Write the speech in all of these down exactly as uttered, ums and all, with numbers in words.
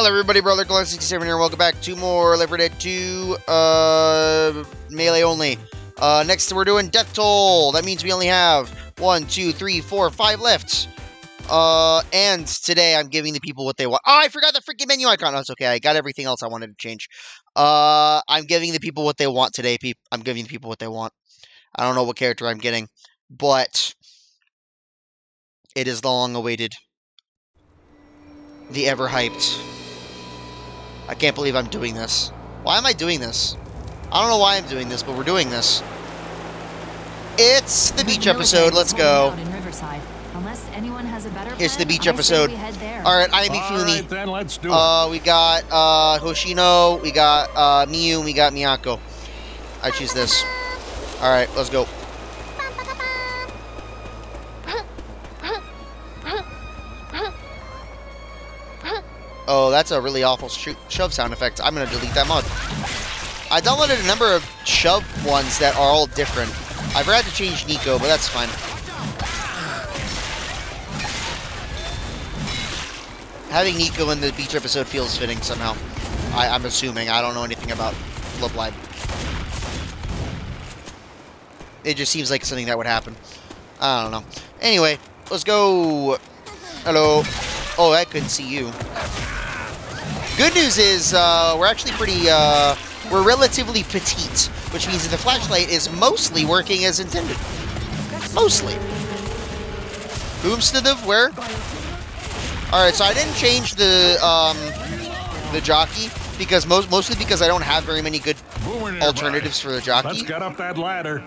Hello everybody, Brother Glenn sixty-seven here, and welcome back to more Left four Dead two, uh, melee only. Uh, next we're doing Death Toll. That means we only have one, two, three, four, five left. Uh, and today I'm giving the people what they want. Oh, I forgot the freaking menu icon. Oh, it's okay, I got everything else I wanted to change. Uh, I'm giving the people what they want today, peop. I'm giving the people what they want. I don't know what character I'm getting, but it is the long-awaited, the ever-hyped. I can't believe I'm doing this. Why am I doing this? I don't know why I'm doing this, but we're doing this. It's the beach episode. Let's go. Unless anyone has a better It's the plan, beach I episode. say we head there. All right, I'm All Mifune. right, then let's do it. Uh, we got uh, Hoshino, we got uh, Miyu, and we got Miyako. I choose this. All right, let's go. Oh, that's a really awful sh shove sound effect. I'm going to delete that mod. I downloaded a number of shove ones that are all different. I forgot to change Nico, but that's fine. Having Nico in the beach episode feels fitting somehow. I, I'm assuming. I don't know anything about Love Live. It just seems like something that would happen. I don't know. Anyway, let's go. Hello. Oh, I couldn't see you. Good news is, uh, we're actually pretty, uh, we're relatively petite, which means that the flashlight is mostly working as intended. Mostly. Boomstadiv, where? Alright, so I didn't change the, um, the jockey, because most, mostly because I don't have very many good alternatives for the jockey. Let's get up that ladder.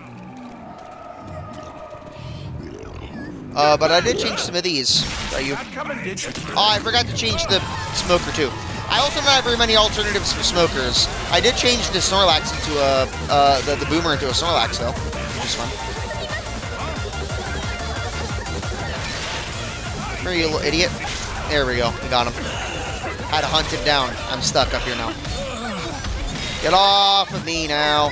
Uh, but I did change some of these. Are you? Oh, I forgot to change the smoker too. I also don't have very many alternatives for smokers. I did change the Snorlax into a, uh, the, the Boomer into a Snorlax though, which is fun. Where are you, little idiot? There we go, we got him. Had to hunt him down. I'm stuck up here now. Get off of me now.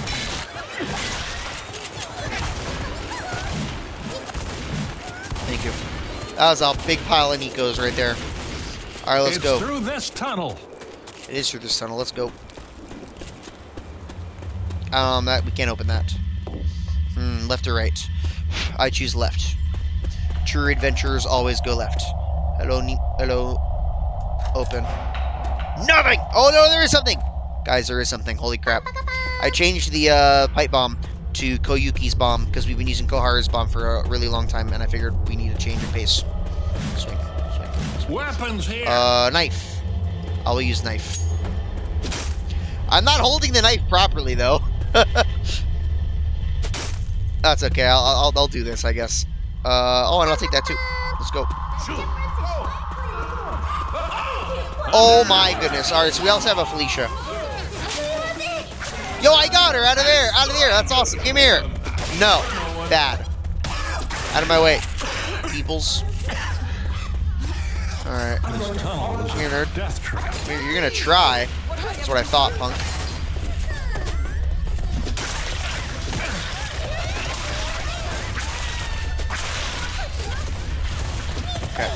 Thank you. That was a big pile of Nikos right there. All right, let's it's go. Through this tunnel. It is through this tunnel. Let's go. Um, that we can't open that. Hmm, left or right? I choose left. True adventurers always go left. Hello, ne hello. Open. Nothing. Oh no, there is something. Guys, there is something. Holy crap! I changed the uh, pipe bomb to Koyuki's bomb because we've been using Koharu's bomb for a really long time, and I figured we need a change of pace. Swing, swing, swing. Weapons here. Uh, knife. I will use knife. I'm not holding the knife properly though. That's okay. I'll, I'll I'll do this, I guess. Uh, oh, and I'll take that too. Let's go. Oh my goodness! All right, so we also have a Felicia. Yo, I got her out of there, out of there. That's awesome. Come here. No, bad. Out of my way, peoples. All right. Come here, nerd. Come here. You're gonna try. That's what I thought, punk. Okay.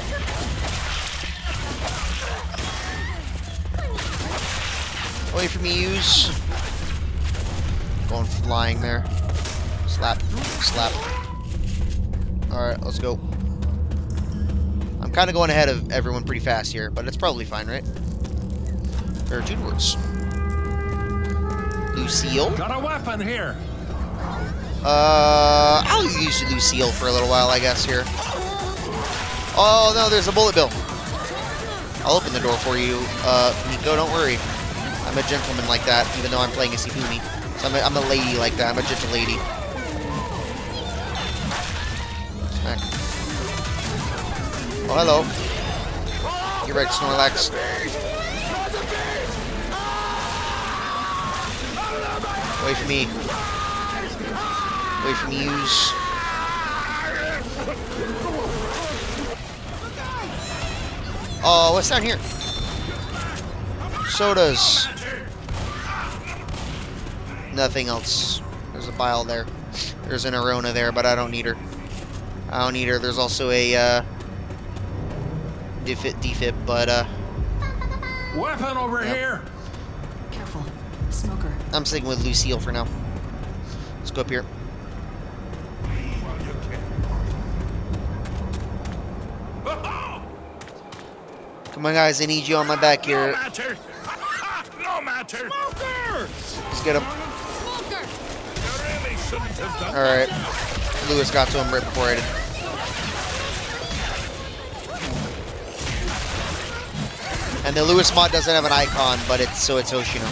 Wait for me to use. Going flying there. Slap. Slap. Alright, let's go. I'm kind of going ahead of everyone pretty fast here, but it's probably fine, right? There are two words. Lucille? Got a weapon here. Uh, I'll use Lucille for a little while, I guess, here. Oh, no, there's a bullet bill. I'll open the door for you, uh, Nico, don't worry. I'm a gentleman like that, even though I'm playing a Sifumi. So I'm a, I'm a lady like that. I'm a gentle lady. Smack. Oh, hello. You're right, Snorlax. Wait for me. Wait for me, use. Oh, what's down here? Sodas. Nothing else. There's a bile there. There's an Arona there, but I don't need her. I don't need her. There's also a uh, defib, defib, but uh, Weapon over Yep. here. Careful. Smoker. I'm sticking with Lucille for now. Let's go up here. Come on, guys. I need you on my back No here. matter. No matter. Let's get him. Smoker! You really shouldn't have done All right. Lewis got to him right before I did. And the Lewis mod doesn't have an icon, but it's so it's Hoshino.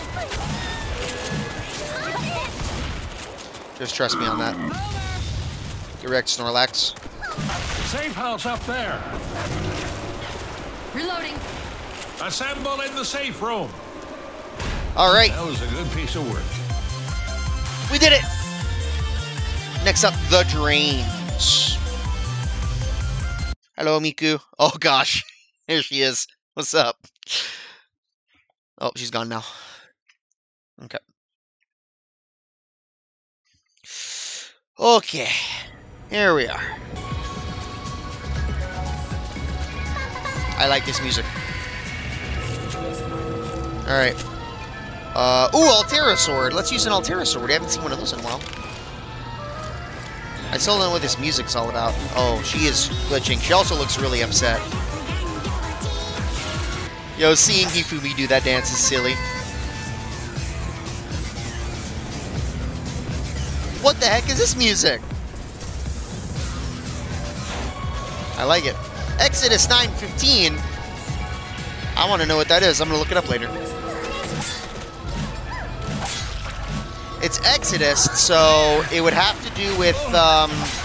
Just trust me on that. Direct Snorlax. Safe house up there. Reloading. Assemble in the safe room. All right, That was a good piece of work. we did it. Next up, the drains. Hello, Miku. Oh gosh, here she is. What's up? Oh, she's gone now. Okay. Okay, here we are. I like this music. All right. Uh, ooh, Altera Sword. Let's use an Altera Sword. I haven't seen one of those in a while. I still don't know what this music's all about. Oh, she is glitching. She also looks really upset. Yo, seeing Hifumi do that dance is silly. What the heck is this music? I like it. Exodus nine fifteen. I want to know what that is. I'm going to look it up later. It's Exodus, so it would have to do with um,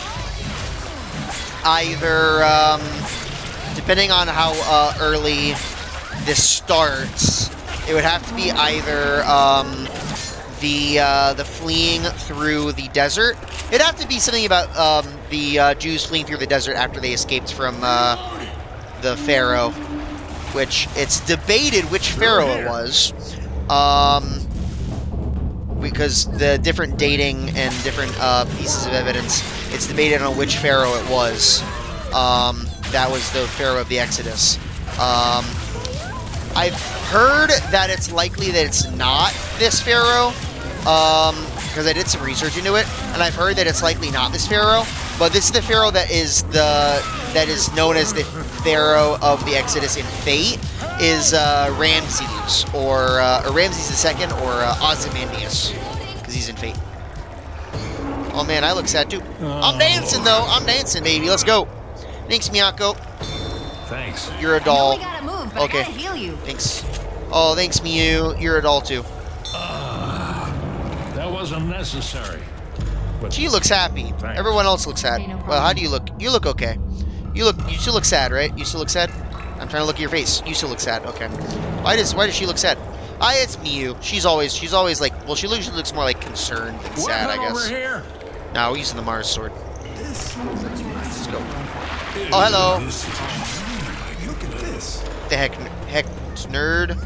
either, um, depending on how uh, early this starts, it would have to be either um, the uh, the fleeing through the desert. It'd have to be something about um, the uh, Jews fleeing through the desert after they escaped from uh, the Pharaoh, which it's debated which Pharaoh it was. Um... Because the different dating and different uh, pieces of evidence, it's debated on which pharaoh it was. Um, that was the pharaoh of the Exodus. Um, I've heard that it's likely that it's not this pharaoh, because um, I did some research into it, and I've heard that it's likely not this pharaoh. But this is the pharaoh that is the that is known as the pharaoh of the Exodus in Fate. Is uh, Ramses, or, uh, or Ramses the Second, or uh, Ozymandias, because he's in Fate. Oh man, I look sad too. Oh. I'm dancing though, I'm dancing, baby. Let's go. Thanks, Miyako. Thanks. You're a doll. I know we gotta move, but Okay. I gotta heal you. Thanks. Oh, thanks, Miyu. You're a doll too. Uh, that wasn't necessary. But She looks happy. Thanks. Everyone else looks sad. Okay, no Well, how problem. do you look? You look okay. You look. You still look sad, right? You still look sad. I'm trying to look at your face. You still look sad. Okay. Why does Why does she look sad? Ah, it's Miyu. She's always She's always like. Well, she usually looks more like concerned than sad, I weapon over guess. here. No, we're using the Mars sword. Let's go. Oh, hello. Look at this. The heck, heck, nerd.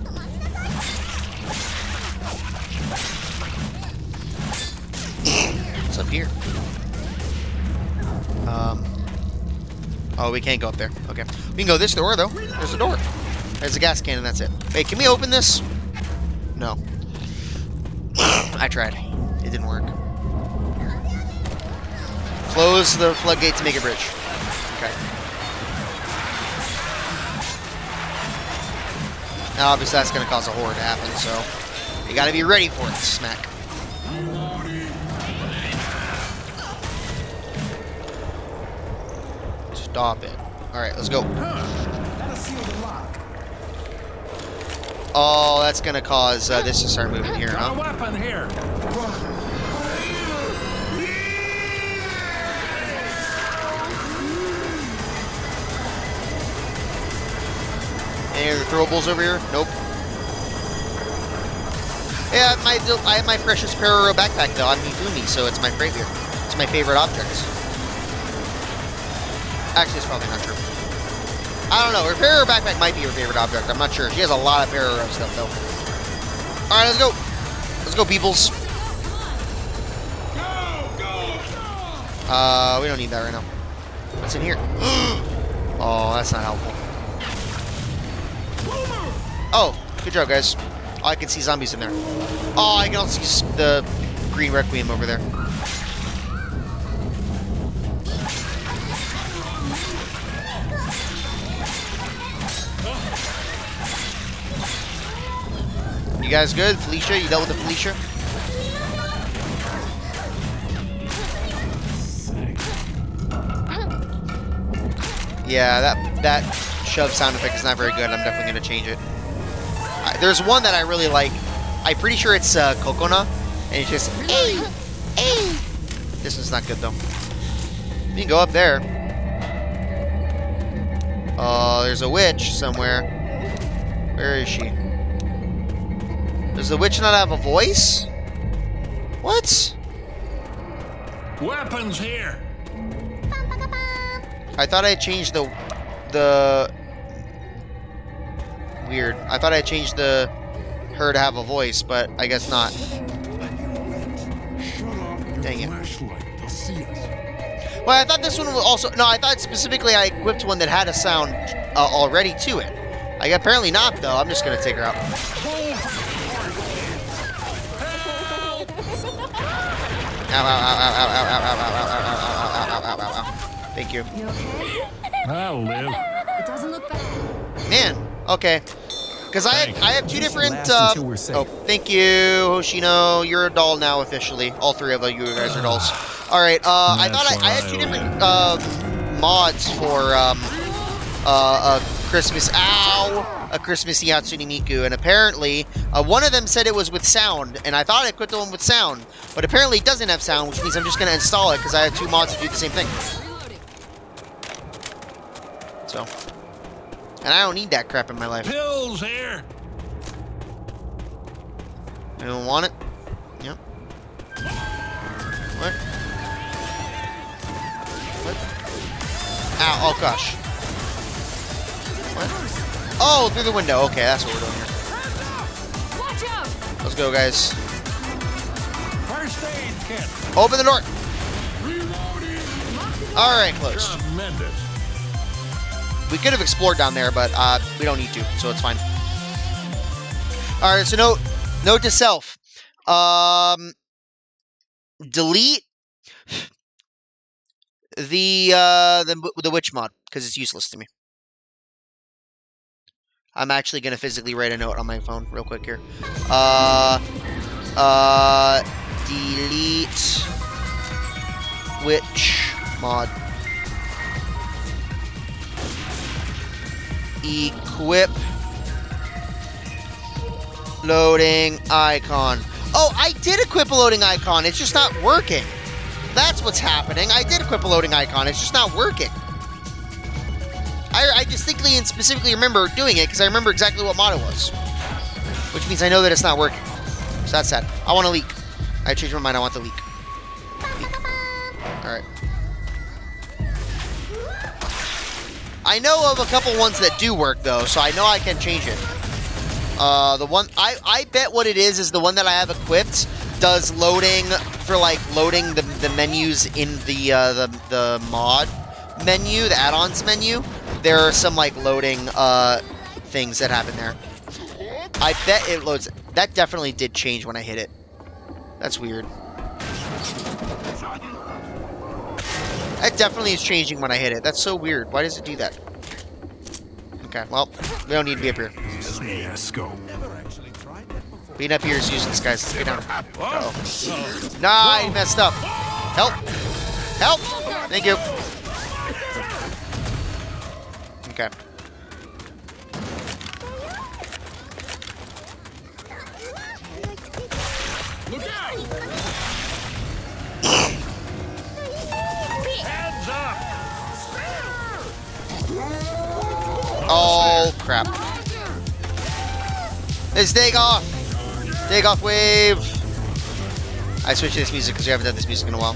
What's up here? Um. Oh, we can't go up there. Okay. We can go this door, though. There's a door. There's a gas can, and that's it. Wait, can we open this? No. I tried. It didn't work. Close the floodgate to make a bridge. Okay. Now, obviously, that's going to cause a horror to happen, so you got to be ready for it, smack. Stop it. Alright, let's go. Gotta seal the lock. Oh, that's going to cause uh, this to start moving here, Got a huh? weapon here. Any other throwables over here? Nope. Yeah, my I have my precious Peroro backpack though on Mifumi, so it's my favorite. It's my favorite object. Actually, it's probably not true. I don't know. Her Peroro backpack might be her favorite object. I'm not sure. She has a lot of Peroro stuff though. All right, let's go. Let's go, peoples. Uh, we don't need that right now. What's in here? Oh, that's not helpful. Oh, good job, guys. Oh, I can see zombies in there. Oh, I can also see the green Requiem over there. You guys good? Felicia, you dealt with the Felicia? Yeah, that that shove sound effect is not very good. I'm definitely going to change it. Uh, there's one that I really like. I'm pretty sure it's uh, Kokona, and it's just, hey, hey. This one's not good, though. You can go up there. Uh, there's a witch somewhere. Where is she? Does the witch not have a voice? What? Weapons here. I thought I changed the the weird. I thought I changed the her to have a voice, but I guess not. Dang it. Well, I thought this one was also no. I thought specifically I equipped one that had a sound uh, already to it. Like apparently not though. I'm just gonna take her out. Ow, ow, ow, ow, ow, ow, ow, ow, ow, ow, ow, ow, ow, ow, ow. Thank you. You okay? I'll live. It doesn't look bad. Man, okay. Because I have, I have two different, last uh, until we're safe. oh, thank you, Hoshino. You're a doll now, officially. All three of you guys are dolls. Alright, uh, I thought I, I had two different, uh, mods for, um, uh, a Christmas, ow! A Christmas Hatsune Miku, and apparently, uh, one of them said it was with sound, and I thought I equipped the one with sound, but apparently it doesn't have sound, which means I'm just gonna install it, because I have two mods to do the same thing. So, and I don't need that crap in my life. Pills here. Anyone want it? Yep. What? What? Ow, oh gosh. What? Oh, through the window. Okay, that's what we're doing here. Watch out! Let's go, guys. First aid kit. Open the door. Alright, closed. Tremendous. We could have explored down there, but uh, we don't need to, so it's fine. Alright, so note, note to self. Um, delete the, uh, the, the witch mod, because it's useless to me. I'm actually going to physically write a note on my phone real quick here. Uh, uh, delete witch mod. Equip loading icon. Oh, I did equip a loading icon. It's just not working. That's what's happening. I did equip a loading icon. It's just not working. I, I distinctly and specifically remember doing it because I remember exactly what mod it was. Which means I know that it's not working. So that's sad. I want to leak. I changed my mind. I want the leak. Leak. Alright. I know of a couple ones that do work, though, so I know I can change it. Uh, the one... I, I bet what it is is the one that I have equipped does loading for, like, loading the, the menus in the, uh, the, the mod menu, the add-ons menu. There are some, like, loading, uh, things that happen there. I bet it loads... That definitely did change when I hit it. That's weird. That definitely is changing when I hit it. That's so weird. Why does it do that? Okay, well, we don't need to be up here. Yeah, scope. Being up here is useless, guys. Let's get down. Uh-oh. Nah, I messed up. Help! Help! Thank you. Okay. Look out! Hands up! Oh, crap. It's Dagoff! Dagoff wave! I switched to this music because we haven't done this music in a while.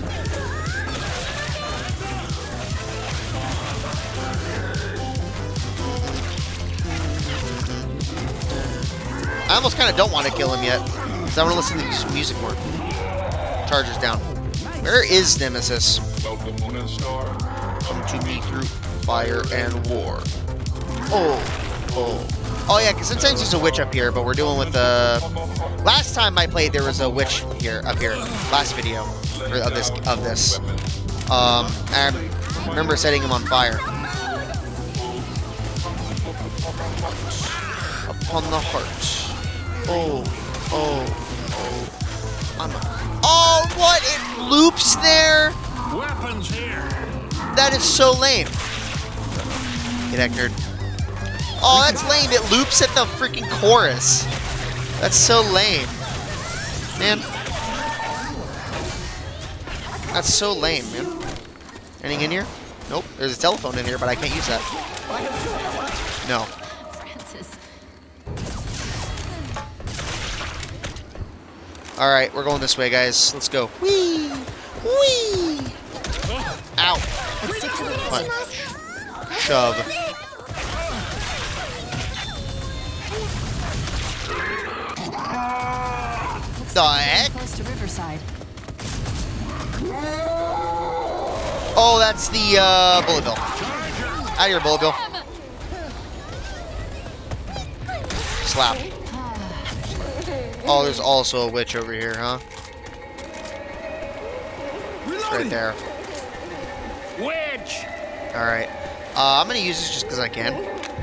I almost kind of don't want to kill him yet, because I want to listen to this music more. Charger's down. Where is Nemesis? Welcome, Moon and Star. Come to me through fire and war. Oh, oh. Oh yeah, because sometimes there's a witch up here, but we're doing with the. Last time I played, there was a witch here, up here. Last video or of this of this. Um, and I remember setting him on fire. Upon the heart. Oh, oh, oh. I'm. A, oh, what? It loops there. Weapons here. That is so lame. Get that nerd. Oh, that's lame. It loops at the freaking chorus. That's so lame. Man. That's so lame, man. Anything in here? Nope. There's a telephone in here, but I can't use that. No. Francis. Alright, we're going this way, guys. Let's go. Whee! Whee! Ow. Let's stick to the What? Shove. The heck? Close to Riverside. Oh, that's the uh, bullet bill. Out of here, bullet bill. Slap. Oh, there's also a witch over here, huh? It's right there. Witch. Alright. Uh, I'm gonna use this just because I can.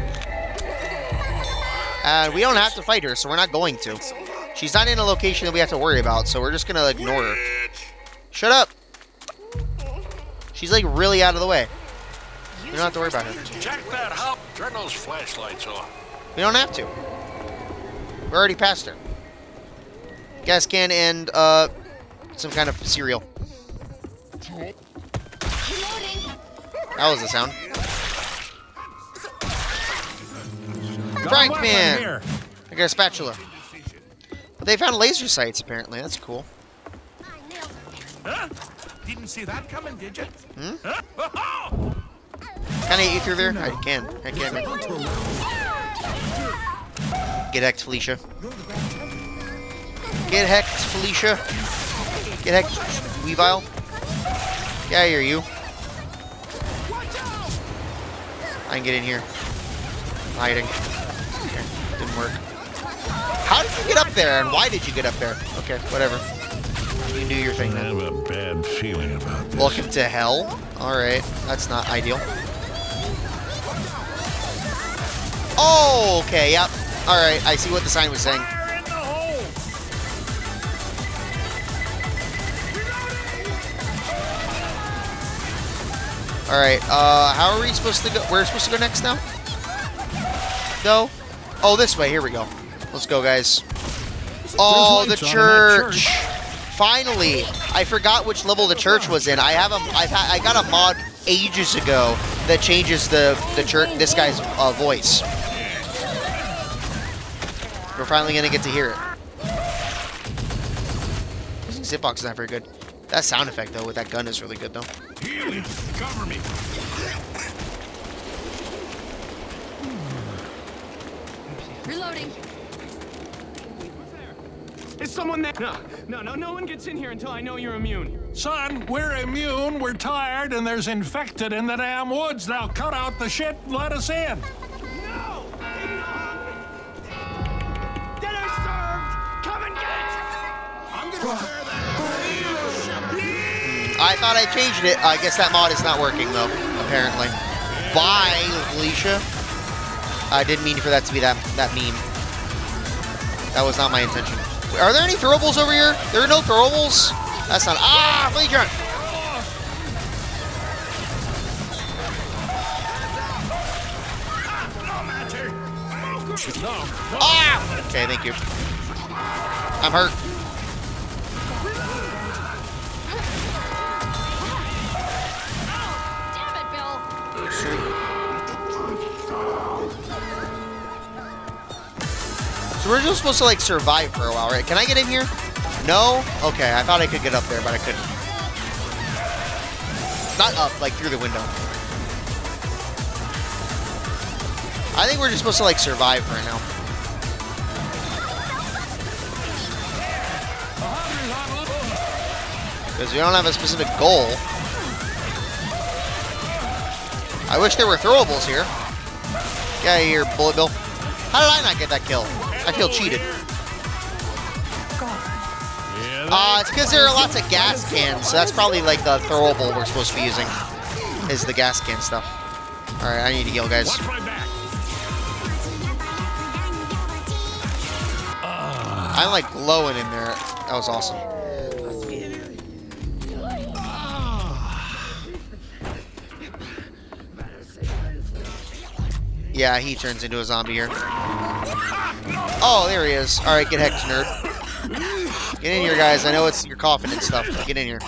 And we don't have to fight her, so we're not going to. She's not in a location that we have to worry about, so we're just gonna ignore her. Shut up! She's like really out of the way. We don't have to worry about her. Check that hop. Turn those flashlights on. We don't have to. We're already past her. Gas can and uh, some kind of cereal. That was the sound. Frank man! I got a spatula. But they found laser sights apparently. That's cool. Huh? Didn't see that coming, did you? Hmm? Huh? Can I eat you through there? I can. I can. Get hecked, Felicia. Get hecked, Felicia. Get hecked, Weavile. Get out of here, you. I can get in here. Hiding. Okay, didn't work. How did you get up there, and why did you get up there? Okay, whatever. You can do your thing I then. have a bad feeling about this. Welcome to hell. Alright, that's not ideal. Oh, okay, yep. Alright, I see what the sign was saying. Fire in the hole. Alright, uh, how are we supposed to go? We're supposed to go next now? Go? Oh, this way. Here we go. Let's go, guys. Oh, the lights on in that church. church. Finally. I forgot which level the church was in. I have a, I've ha I got a mod ages ago that changes the, the church, this guy's uh, voice. We're finally going to get to hear it. This hitbox is not very good. That sound effect, though, with that gun is really good, though. Healy, cover me. Reloading. Is someone there? No, no, no, no one gets in here until I know you're immune. Son, we're immune, we're tired, and there's infected in the damn woods. Now cut out the shit and let us in. No! Dinner served! Come and get it! I'm gonna tear that. I thought I changed it. I guess that mod is not working, though, apparently. Bye, Felicia. I didn't mean for that to be that, that meme. That was not my intention. Are there any throwables over here? There are no throwables? That's not... Ah! Felicia! No, no. Ah! Okay, thank you. I'm hurt. Damn it, Bill. So we're just supposed to, like, survive for a while, right? Can I get in here? No? Okay, I thought I could get up there, but I couldn't. Not up, like, through the window. I think we're just supposed to, like, survive right now. Because we don't have a specific goal. I wish there were throwables here. Get out of here, Bullet Bill. How did I not get that kill? I feel cheated. Uh, it's because there are lots of gas cans, so that's probably like the throwable we're supposed to be using, is the gas can stuff. Alright, I need to heal, guys. I'm like glowing in there. That was awesome. Yeah, he turns into a zombie here. Oh, there he is. Alright, get hex, nerd. Get in here, guys. I know it's you're coughing and stuff, but get in here.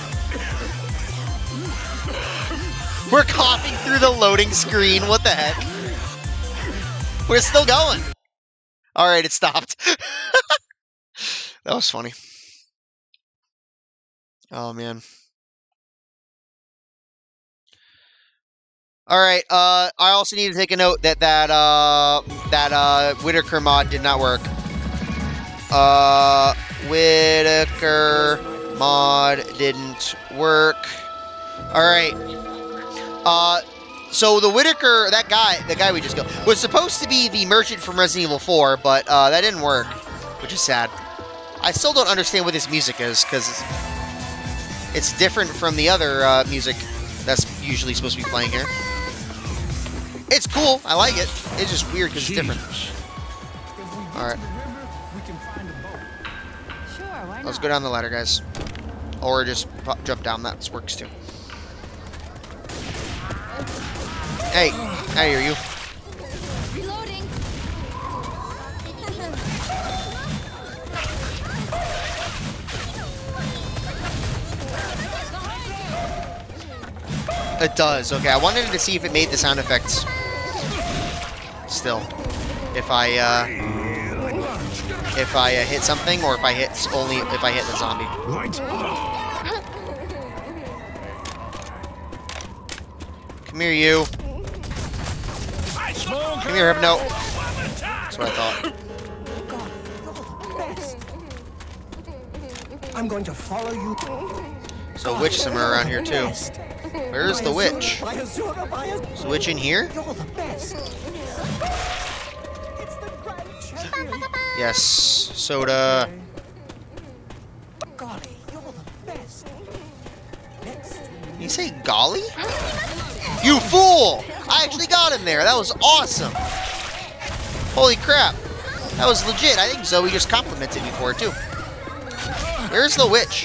We're coughing through the loading screen. What the heck? We're still going. Alright, it stopped. That was funny. Oh, man. Alright, uh, I also need to take a note that that, uh, that, uh, Whitaker mod did not work. Uh, Whitaker mod didn't work. Alright. Uh, so the Whitaker, that guy, the guy we just killed, was supposed to be the merchant from Resident Evil four, but, uh, that didn't work, which is sad. I still don't understand what this music is, because it's, it's different from the other, uh, music that's usually supposed to be playing here. It's cool. I like it. It's just weird because it's different. Alright. Sure, why not? Let's go down the ladder, guys. Or just jump down. That works too. Hey, I hear you. Reloading. It does. Okay, I wanted to see if it made the sound effects. Still, if I uh, if I uh, hit something, or if I hit only if I hit the zombie. Come here, you. Come here, Hypno. That's what I thought. I'm going to follow you. So witch somewhere around here too. Where's the witch? Is the witch in here? Yes, soda. Did you say golly? You fool! I actually got him there. That was awesome. Holy crap. That was legit. I think Zoe just complimented me for it too. Where's the witch?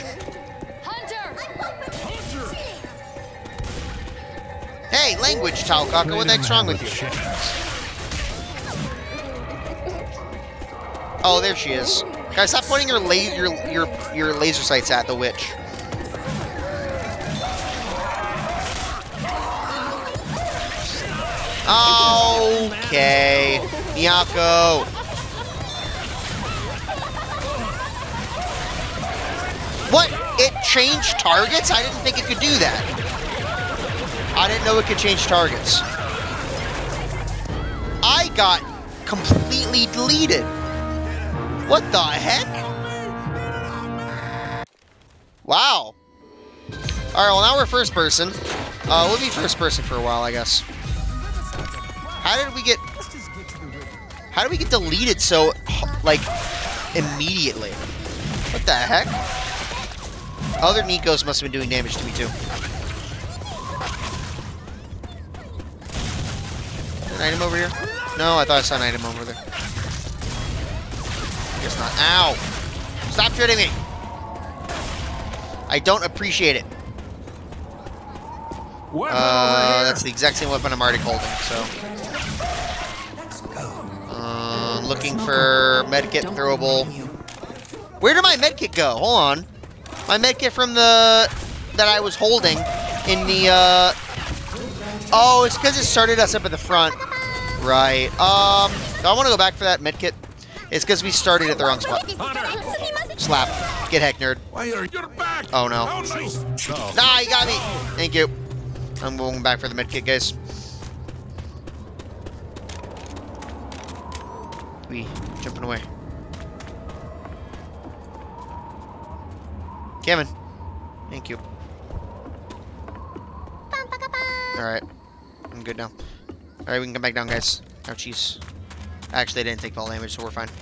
Hey, language, Talkaka, what the heck's wrong with you? Oh, there she is. Guys, stop pointing your, la your, your, your laser sights at the witch. Okay. Miyako. What? It changed targets? I didn't think it could do that. I didn't know it could change targets. I got completely deleted. What the heck? Wow. Alright, well now we're first person. Uh, we'll be first person for a while, I guess. How did we get... How did we get deleted so, like, immediately? What the heck? Other Nikos must have been doing damage to me, too. An item over here? No, I thought I saw an item over there. Guess not. Ow! Stop shooting me! I don't appreciate it. Uh, that's the exact same weapon I'm already holding, so... Uh, looking for medkit throwable. Where did my medkit go? Hold on. My medkit from the... that I was holding in the, uh... Oh, it's because it started us up at the front. Right. Um, do I want to go back for that medkit? It's because we started at the wrong spot. Slap. Get heck, nerd. Oh, no. Nah, you got me. Thank you. I'm going back for the medkit, guys. We jumping away. Kevin. Thank you. Alright. I'm good now. Alright, we can come back down, guys. Ouchies. Actually, they didn't take fall damage, so we're fine.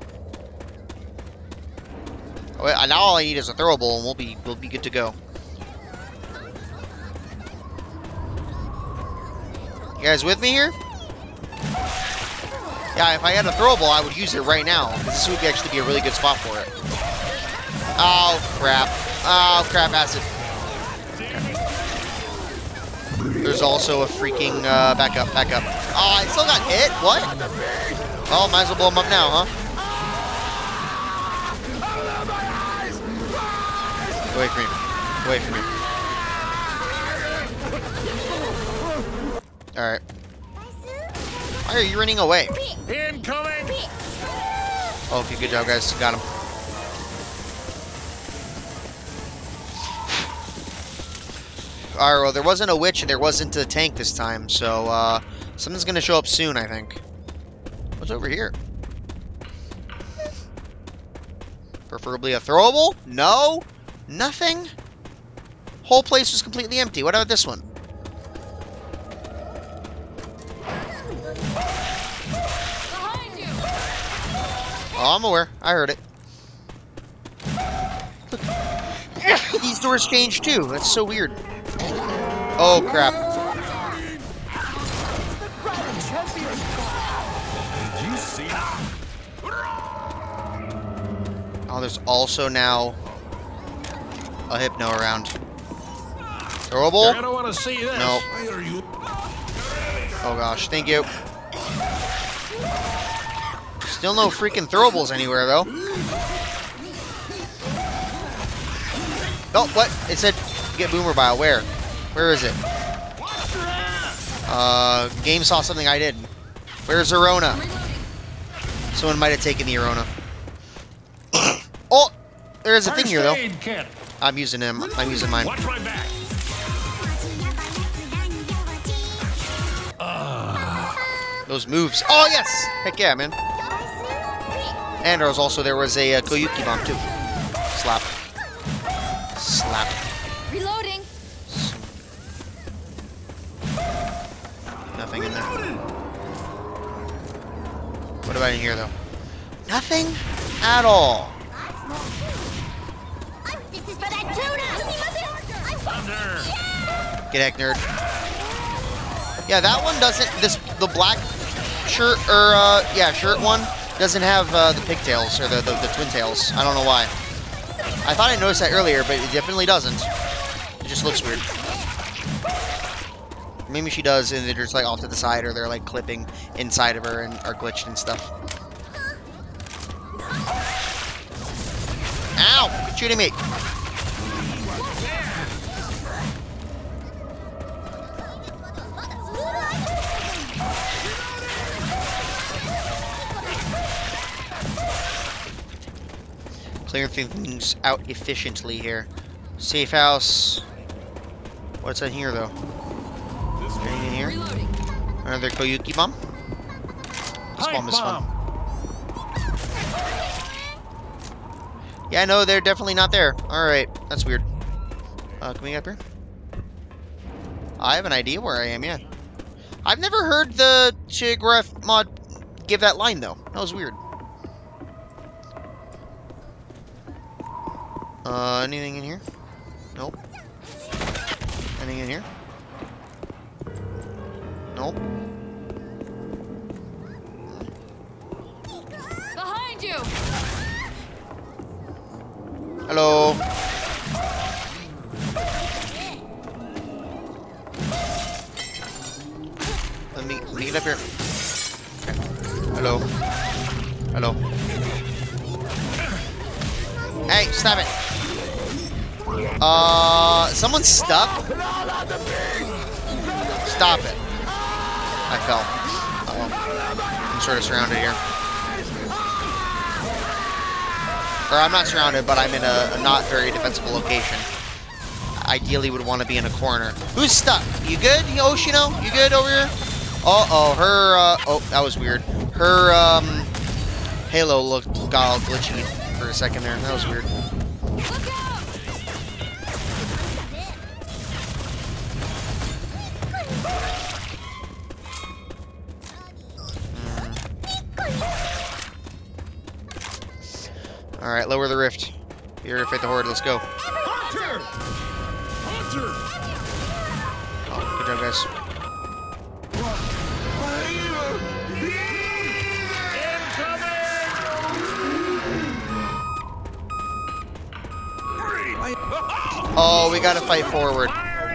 Oh, wait, now all I need is a throwable, and we'll be we'll be good to go. You guys with me here? Yeah, if I had a throwable, I would use it right now. This would actually be a really good spot for it. Oh, crap. Oh, crap, acid. There's also a freaking, uh, back up, back up. Oh, I still got hit? What? Oh, might as well blow him up now, huh? Away from me. Away from me. Alright. Why are you running away? Incoming! Okay, good job, guys. Got him. Alright, well, there wasn't a witch and there wasn't a tank this time, so, uh, something's gonna show up soon, I think. What's over here? Preferably a throwable? No? Nothing? Whole place was completely empty. What about this one? Oh, I'm aware. I heard it. Look. These doors changed too. That's so weird. Oh, crap. Did you see? Oh, there's also now a Hypno around. Throwable? You're gonna want to see this. No. Why are you? Oh, gosh. Thank you. Still no freaking throwables anywhere, though. Oh, what? It said get Boomer Bile. Where? Where is it? Uh, game saw something I did. Where's Arona? Someone might have taken the Arona. Oh! There is a thing here, though. First aid kit. I'm using him. I'm using mine. Watch my back. Those moves. Oh, yes! Heck yeah, man. And there was also, there was a uh, Koyuki bomb, too. Slap. Slap. Reloading. Nothing in there. What about in here, though? Nothing at all. Get heck, nerd. Yeah, that one doesn't, this, the black shirt, or, uh, yeah, shirt one doesn't have, uh, the pigtails, or the, the, the twin tails. I don't know why. I thought I noticed that earlier, but it definitely doesn't. It just looks weird. Maybe she does, and they're just, like, off to the side, or they're, like, clipping inside of her and are glitched and stuff. Ow! Quit shooting me! Clearing things out efficiently here. Safe house. What's in here, though? Anything in here? Another Koyuki bomb? This Pipe bomb is fun. bomb. Yeah, no, they're definitely not there. Alright, that's weird. Uh, can we get up here? I have an idea where I am, yeah. I've never heard the Chigraph mod give that line, though. That was weird. Uh, anything in here? Nope. Anything in here? Nope. Behind you. Hello. Let me, let me get up here. Hello. Hello. Hey, stop it. Uh, someone's stuck? Stop it. I fell. Oh, well. I'm sort of surrounded here. Or I'm not surrounded, but I'm in a, a not very defensible location. Ideally would want to be in a corner. Who's stuck? You good, Yoshino? You good over here? Uh-oh, her, uh, oh, that was weird. Her, um, halo looked, got all glitchy for a second there. That was weird. Alright, lower the rift. Here, fight the horde. Let's go. Hunter! Hunter! Oh, good job, guys. Oh, we gotta fight forward.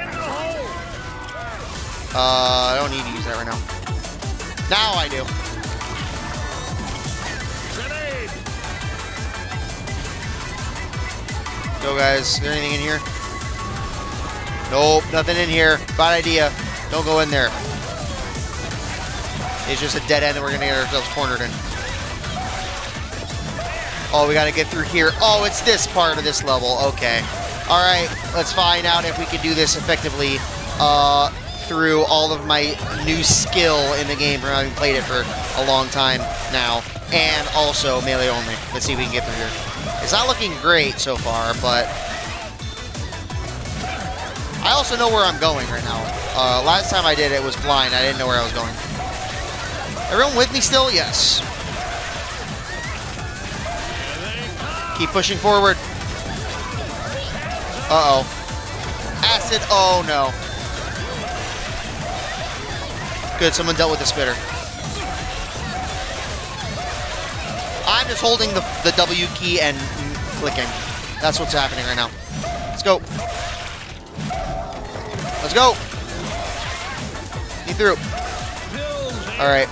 Uh, I don't need to use that right now. Now I do. Go, guys. Is there anything in here? Nope, nothing in here. Bad idea. Don't go in there. It's just a dead end that we're gonna get ourselves cornered in. Oh, we gotta get through here. Oh, it's this part of this level. Okay. Alright, let's find out if we can do this effectively uh, through all of my new skill in the game from having played it for a long time now. And also melee only. Let's see if we can get through here. It's not looking great so far, but I also know where I'm going right now. Uh, last time I did it was blind. I didn't know where I was going. Everyone with me still? Yes. Keep pushing forward. Uh-oh. Acid. Oh, no. Good, someone dealt with the spitter. I'm just holding the, the W key and clicking. That's what's happening right now. Let's go. Let's go. Get through. Alright.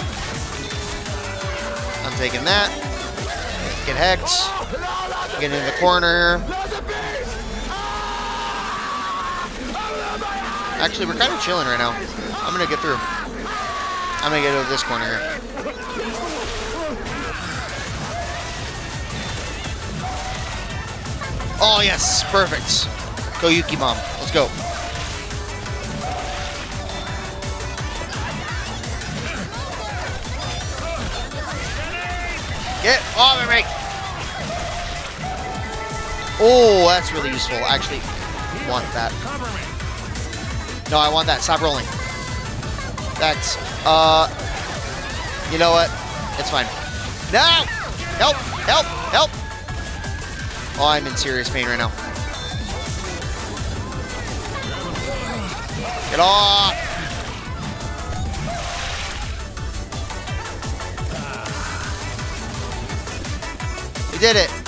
I'm taking that. Get Hex. Get in the corner. Actually, we're kind of chilling right now. I'm going to get through. I'm going to get over this corner here. Oh, yes. Perfect. Go, Yuki Bomb. Let's go. Get off of me! Oh, that's really useful. I actually want that. No, I want that. Stop rolling. That's, uh... You know what? It's fine. No! Help! Help! Help! Oh, I'm in serious pain right now. Get off! We did it.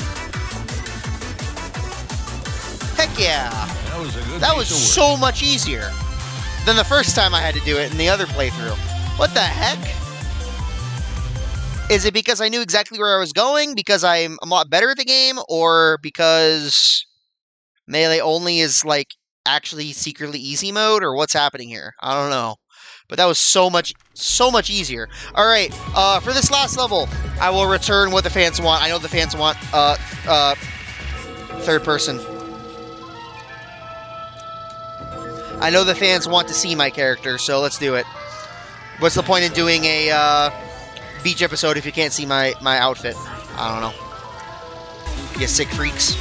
Heck yeah. That was a good That was so much easier than the first time I had to do it in the other playthrough. What the heck? Is it because I knew exactly where I was going, because I'm a lot better at the game, or because melee only is, like, actually secretly easy mode, or what's happening here? I don't know. But that was so much, so much easier. Alright, uh, for this last level, I will return what the fans want. I know the fans want, uh, uh, third person. I know the fans want to see my character, so let's do it. What's the point in doing a, uh, beach episode if you can't see my, my outfit? I don't know. You sick freaks.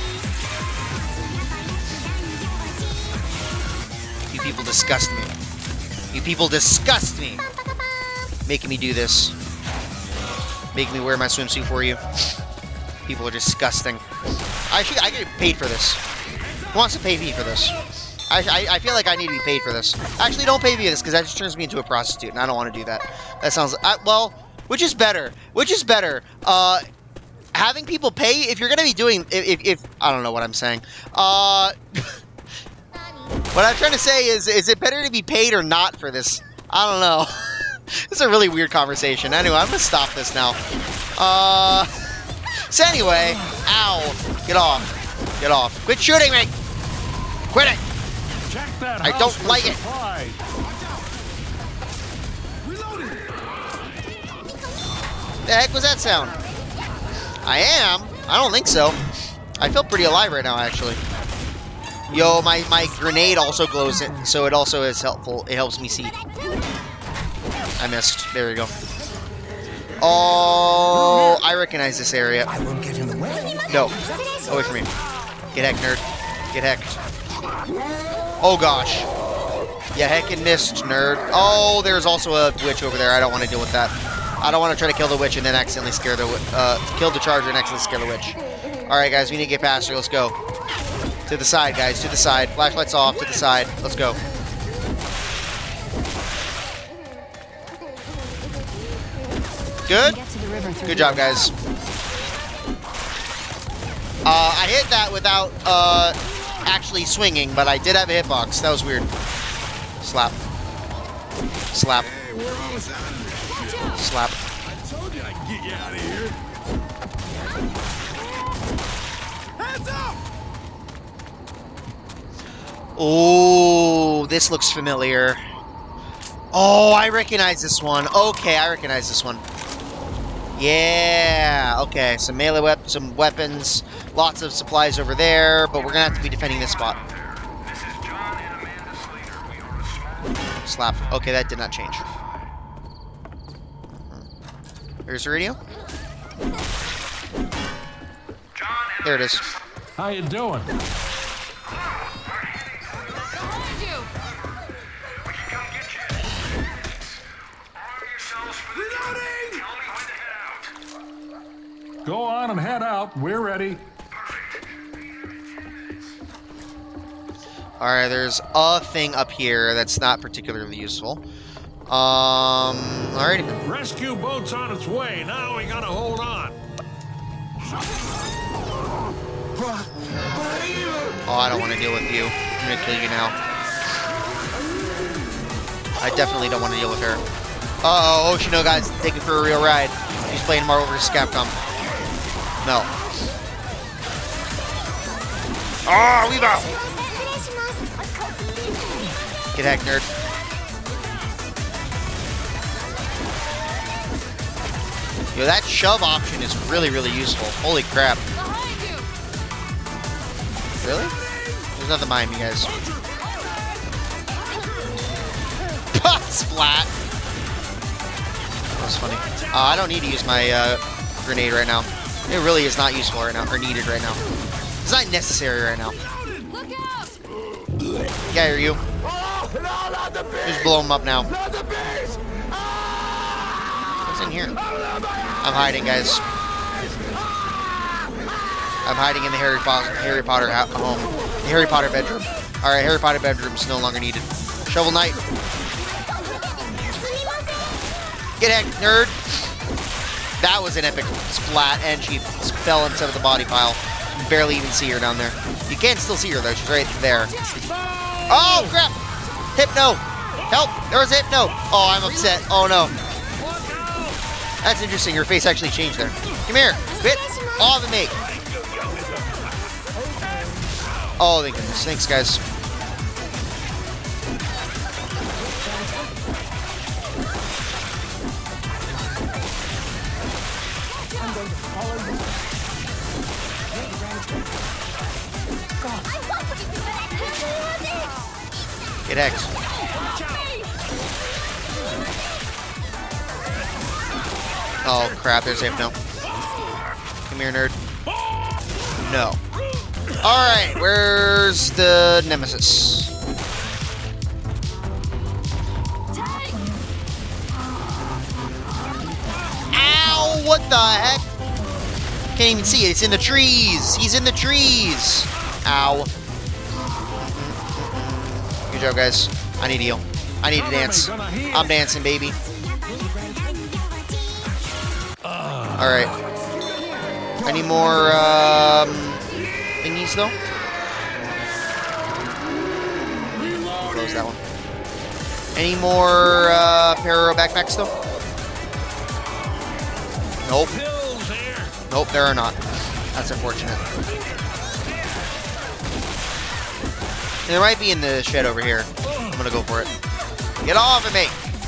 You people disgust me. You people disgust me! Making me do this. Making me wear my swimsuit for you. People are disgusting. I should, I get paid for this. Who wants to pay me for this? I, I, I feel like I need to be paid for this. Actually, don't pay me for this, because that just turns me into a prostitute, and I don't want to do that. That sounds... I, well, which is better? Which is better? Uh, having people pay, if you're going to be doing... If, if, if... I don't know what I'm saying. Uh... What I'm trying to say is, is it better to be paid or not for this? I don't know. This is a really weird conversation. Anyway, I'm going to stop this now. Uh, so anyway, ow. Get off. Get off. Quit shooting me. Quit it. Check that I don't like it. Supply. The heck was that sound? I am? I don't think so. I feel pretty alive right now, actually. Yo, my, my grenade also glows it, so it also is helpful. It helps me see. I missed. There we go. Oh, I recognize this area. I won't get in the way. No. Away from me. Get hecked, nerd. Get hecked. Oh, gosh. Yeah, heckin' missed, nerd. Oh, there's also a witch over there. I don't want to deal with that. I don't want to try to kill the witch and then accidentally scare the uh, kill the charger and accidentally scare the witch. All right, guys, we need to get past her. Let's go to the side, guys. To the side. Flashlights off. To the side. Let's go. Good. Good job, guys. Uh, I hit that without uh, actually swinging, but I did have a hitbox. That was weird. Slap. Slap. Slap. I told you I'd get you out of here. Hands up! Oh, this looks familiar. Oh, I recognize this one. Okay, I recognize this one. Yeah. Okay, some melee weapons, some weapons, lots of supplies over there, but we're gonna have to be defending this spot. Slap. Okay, that did not change. There's the radio. There it is. How you doing? Behind you. Go on and head out. We're ready. Alright, there's a thing up here that's not particularly useful. Um, alrighty then. Rescue boat's on its way. Now we gotta hold on. Oh, I don't want to deal with you. I'm gonna kill you now. I definitely don't want to deal with her. Uh-oh, Oshino, guys, take it for a real ride. She's playing Marvel versus. Capcom. No. Ah, oh, we bow! Get hacked, nerd. Yo, that shove option is really, really useful. Holy crap. Behind you. Really? There's nothing behind me, guys. Splat! That was funny. Uh, I don't need to use my uh, grenade right now. It really is not useful right now, or needed right now. It's not necessary right now. Look out. Yeah, are you? Just blow him up now. What's in here? I'm hiding, guys. I'm hiding in the Harry Potter Harry Potter home. The Harry Potter bedroom. Alright, Harry Potter bedroom is no longer needed. Shovel Knight. Get hecked, nerd. That was an epic splat, and she fell into the body pile. You can barely even see her down there. You can still see her, though. She's right there. Oh, crap! Hypno! Help! There was Hypno! Oh, I'm upset. Oh, no. That's interesting. Your face actually changed there. Come here. Quit off of me. Oh, thank goodness. Thanks, guys. Get X. Oh crap, there's Hypno. Come here, nerd. No. Alright, where's the Nemesis? Ow! What the heck? Can't even see it. It's in the trees. He's in the trees. Ow. Good job, guys. I need to heal. I need to dance. I'm dancing, baby. Alright. Any more um, thingies, though? Close that one. Any more uh, Pararo backpacks, though? Nope. Nope, there are not. That's unfortunate. There might be in the shed over here. I'm gonna go for it. Get off of me!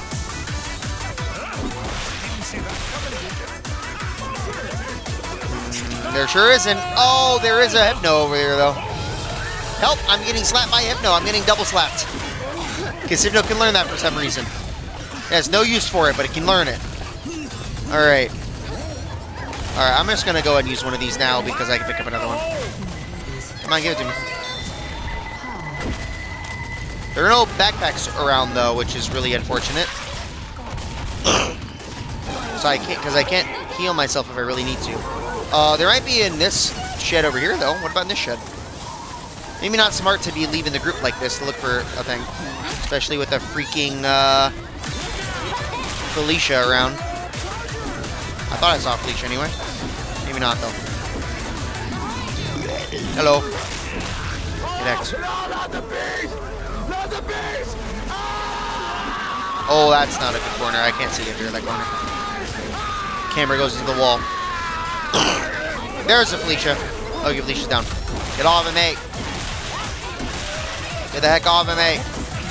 There sure isn't. Oh, there is a Hypno over there, though. Help! I'm getting slapped by Hypno. I'm getting double slapped. Because Hypno can learn that for some reason. It has no use for it, but it can learn it. Alright. Alright, I'm just gonna go ahead and use one of these now because I can pick up another one. Come on, give it to me. There are no backpacks around, though, which is really unfortunate. So I can't, because I can't heal myself if I really need to. Uh, there might be in this shed over here, though. What about in this shed? Maybe not smart to be leaving the group like this to look for a thing. Especially with a freaking, uh, Felicia around. I thought I saw Felicia anyway. Maybe not, though. Hello. Get X. Oh, that's not a good corner. I can't see it through that corner. Camera goes into the wall. There's a Felicia. Oh, your Felicia's down. Get off of me. Get the heck off of me.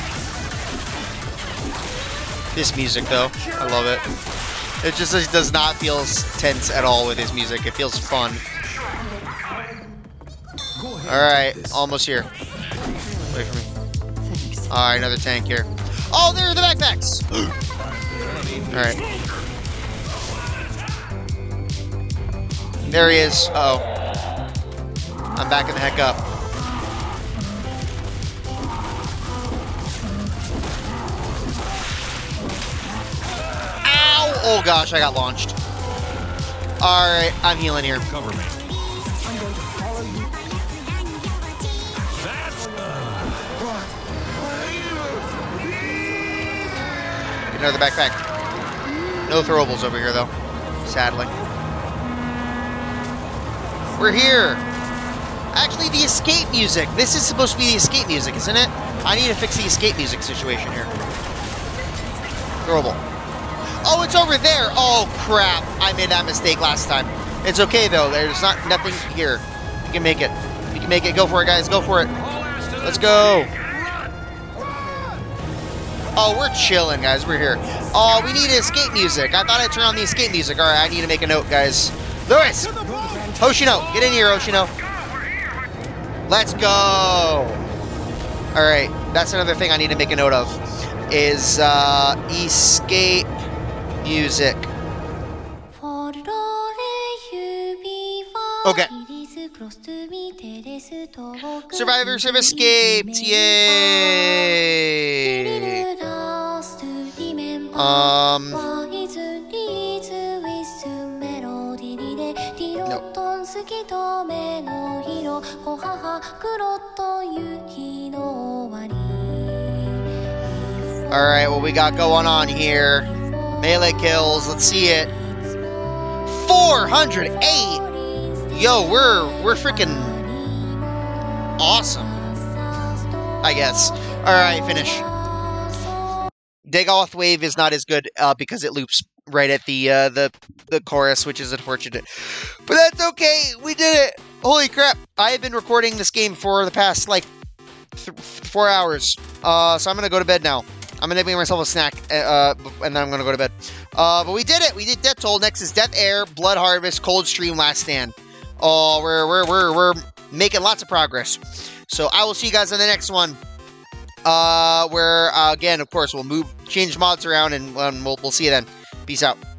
This music, though. I love it. It just it does not feel tense at all with his music. It feels fun. Alright, almost here. Wait for me. Alright, another tank here. Oh, there are the backpacks! Alright. There he is. Uh oh. I'm backing the heck up. Ow! Oh gosh, I got launched. Alright, I'm healing here. Cover me. Another backpack. No throwables over here, though. Sadly. We're here! Actually, the escape music. This is supposed to be the escape music, isn't it? I need to fix the escape music situation here. Throwable. Oh, it's over there! Oh, crap. I made that mistake last time. It's okay, though. There's not nothing here. You can make it. You can make it. Go for it, guys. Go for it. Let's go. Oh, we're chilling, guys. We're here. Oh, we need escape music. I thought I'd turn on the escape music. All right, I need to make a note, guys. Lewis! Hoshino, get in here, Hoshino. Let's go. All right, that's another thing I need to make a note of, is uh, escape music. Okay. Survivors have escaped. Yay! Um. Nope. Alright, what we got going on here? Melee kills, let's see it. four hundred eight! Yo, we're we're freaking awesome. I guess. Alright, finish. Dagoth Wave is not as good uh, because it loops right at the uh, the the chorus, which is unfortunate. But that's okay. We did it. Holy crap! I have been recording this game for the past like th four hours. Uh, so I'm gonna go to bed now. I'm gonna make myself a snack, uh, and then I'm gonna go to bed. Uh, but we did it. We did Death Toll. Next is Death Air, Blood Harvest, Cold Stream, Last Stand. Oh, we're we're we're we're making lots of progress. So I will see you guys on the next one. Uh, where uh, again, of course, we'll move, change mods around, and um, we'll we'll see you then. Peace out.